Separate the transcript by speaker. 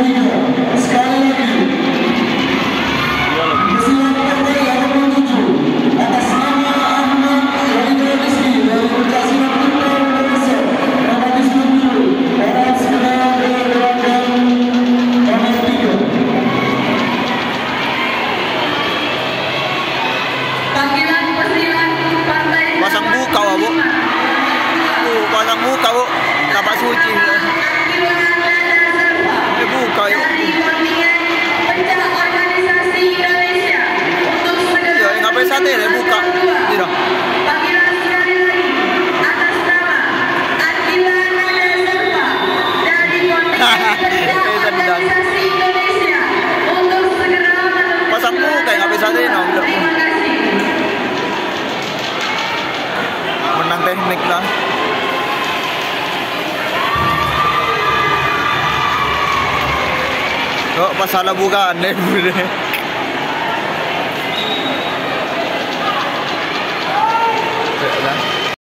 Speaker 1: Pasang buka, Bu. Pasang buka, Bu. Tapak suci. Buka yuk. Ya, ngapain sate deh buka. Tidak. Pasang buka ngapain sate no. Menang teknik lah. Kok pas salah bukaan deh.